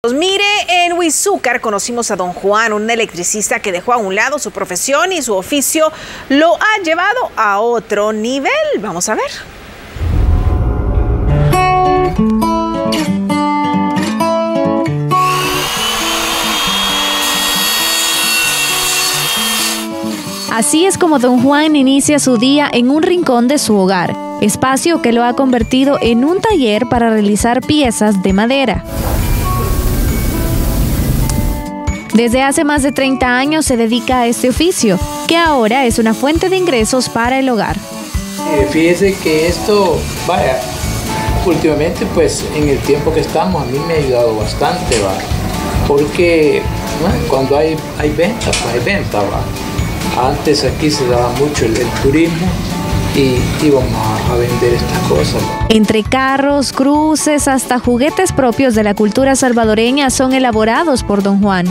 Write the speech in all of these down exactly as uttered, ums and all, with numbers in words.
Pues mire, en Huizúcar conocimos a don Juan, un electricista que dejó a un lado su profesión y su oficio lo ha llevado a otro nivel. Vamos a ver. Así es como don Juan inicia su día en un rincón de su hogar, espacio que lo ha convertido en un taller para realizar piezas de madera. Desde hace más de treinta años se dedica a este oficio, que ahora es una fuente de ingresos para el hogar. Eh, fíjese que esto, vaya, últimamente pues en el tiempo que estamos a mí me ha ayudado bastante, va, porque bueno, cuando hay, hay venta, pues hay venta, va. Antes aquí se daba mucho el, el turismo y íbamos a, a vender estas cosas, ¿no? Entre carros, cruces, hasta juguetes propios de la cultura salvadoreña son elaborados por don Juan.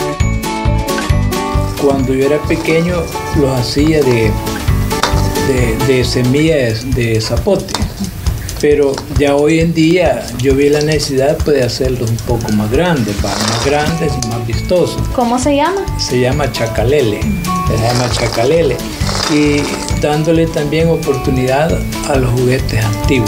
Cuando yo era pequeño los hacía de, de, de semillas de zapote, pero ya hoy en día yo vi la necesidad pues, de hacerlos un poco más grandes, más grandes y más vistosos. ¿Cómo se llama? Se llama chacalele, se llama chacalele, y dándole también oportunidad a los juguetes antiguos.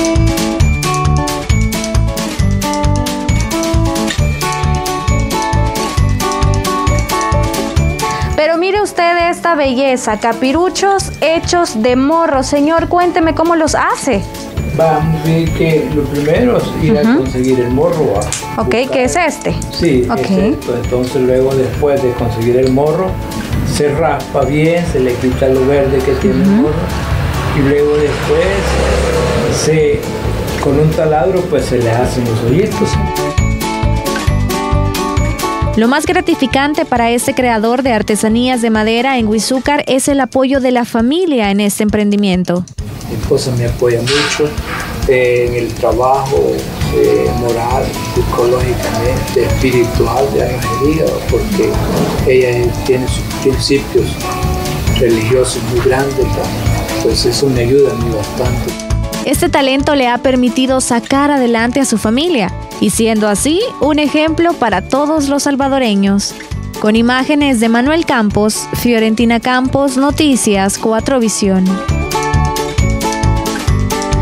Pero mire usted esta belleza, capiruchos hechos de morro. Señor, cuénteme cómo los hace. Vamos a ver que lo primero es ir uh-huh. a conseguir el morro. A ok, ¿qué es este? Sí, okay. es esto. Entonces luego después de conseguir el morro, se raspa bien, se le quita lo verde que tiene uh-huh. el morro. Y luego después, se, con un taladro, pues se le hacen los hoyitos. Lo más gratificante para este creador de artesanías de madera en Huizúcar es el apoyo de la familia en este emprendimiento. Mi esposa me apoya mucho eh, en el trabajo eh, moral, psicológicamente, espiritual de la religía, porque ella tiene sus principios religiosos muy grandes, pues eso me ayuda a mí bastante. Este talento le ha permitido sacar adelante a su familia y siendo así un ejemplo para todos los salvadoreños. Con imágenes de Manuel Campos, Fiorentina Campos, Noticias cuatro Visión.